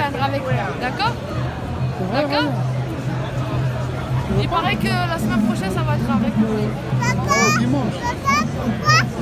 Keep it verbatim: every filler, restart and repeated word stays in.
viendra avec lui. D'accord? D'accord? Il paraît que la semaine prochaine, ça va être avec lui. Papa, dimanche. papa, pourquoi